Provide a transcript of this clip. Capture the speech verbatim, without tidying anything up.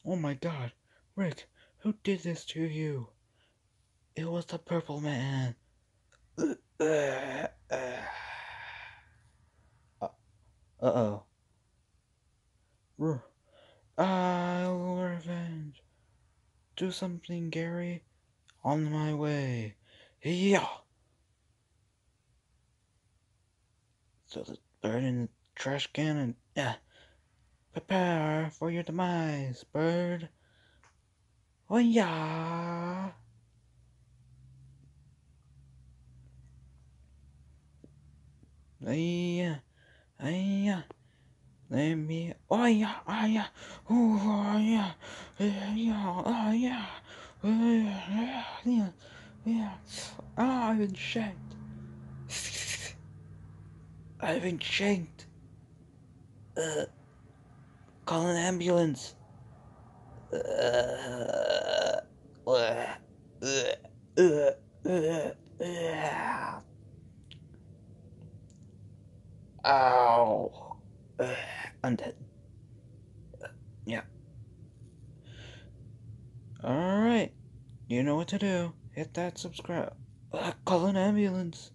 Oh my god. Rick, who did this to you? It was the purple man. Uh oh. I'll revenge. Do something, Gary. On my way. Yeah. So the bird in the trash can and yeah. Prepare for your demise, bird. Oh yeah. Yeah. Yeah. Let me. Oh yeah. Oh yeah. Oh yeah. Yeah. Oh yeah. Yeah. Yeah. Yeah. Ah, I've been shanked. I've been shanked. Uh, call an ambulance. Uh, uh, uh, uh, uh, uh. Ow. Uh, I'm dead. Yeah. Alright. You know what to do. Hit that subscribe. Uh, call an ambulance.